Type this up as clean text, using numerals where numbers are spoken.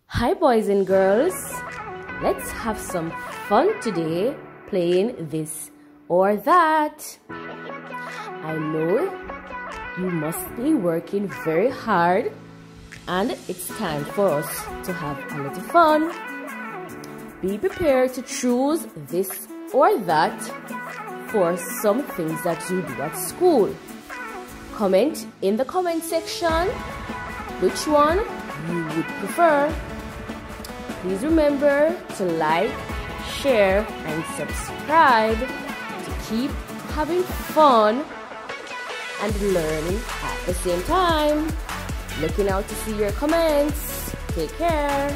Hi boys and girls, let's have some fun today playing this or that. I know you must be working very hard and it's time for us to have a little fun. Be prepared to choose this or that for some things that you do at school. Comment in the comment section which one you would prefer. Please remember to like, share, and subscribe to keep having fun and learning at the same time. Looking out to see your comments. Take care.